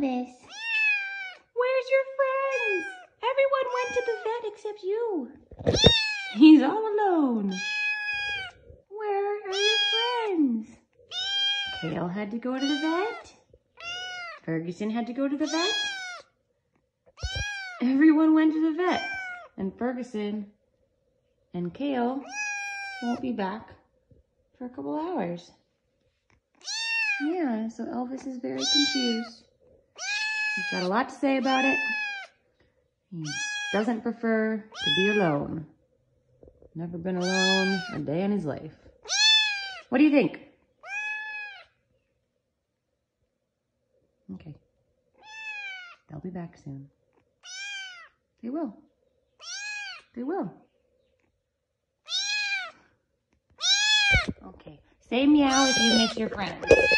Elvis. Where's your friends? Everyone went to the vet except you. He's all alone. Where are your friends? Kale had to go to the vet. Ferguson had to go to the vet. Everyone went to the vet. And Ferguson and Kale won't be back for a couple hours. Yeah, so Elvis is very confused. He's got a lot to say about it. He doesn't prefer to be alone. Never been alone a day in his life. What do you think? Okay. They'll be back soon. They will. They will. Okay. Say meow if you miss your friends.